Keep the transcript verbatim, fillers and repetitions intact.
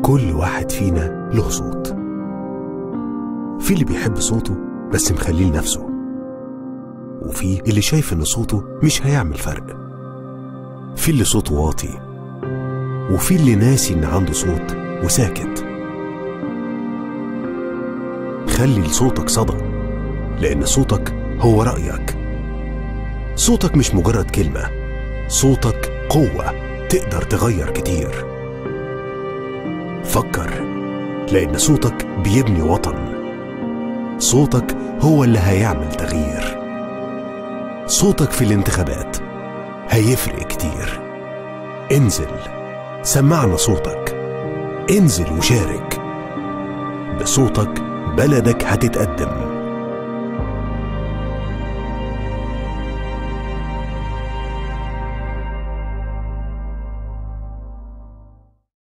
كل واحد فينا له صوت. في اللي بيحب صوته بس مخليه لنفسه، وفي اللي شايف ان صوته مش هيعمل فرق. في اللي صوته واطي، وفي اللي ناسي ان عنده صوت وساكت. خلي لصوتك صدى، لان صوتك هو رأيك. صوتك مش مجرد كلمة، صوتك قوة تقدر تغير كتير. فكر، لأن صوتك بيبني وطن. صوتك هو اللي هيعمل تغيير. صوتك في الانتخابات هيفرق كتير. انزل، سمعنا صوتك. انزل وشارك. بصوتك بلدك هتتقدم.